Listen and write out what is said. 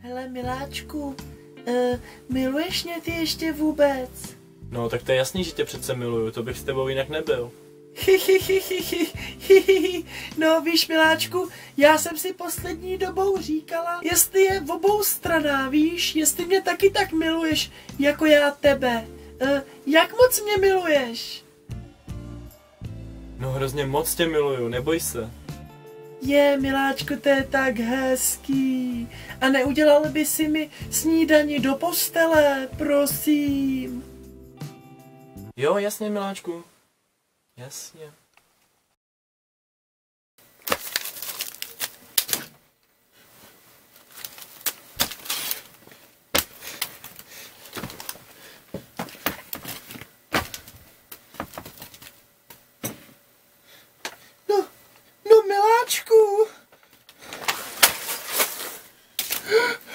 Hele, miláčku, miluješ mě ty ještě vůbec? No, tak to je jasný, že tě přece miluju, to bych s tebou jinak nebyl. No víš, miláčku, já jsem si poslední dobou říkala, jestli je v obou stranách, víš, jestli mě taky tak miluješ, jako já tebe. Jak moc mě miluješ? No hrozně moc tě miluju, neboj se. Miláčku, to je tak hezký. A neudělal by si mi snídani do postele, prosím. Jo, jasně, miláčku. Jasně. No, miláčku.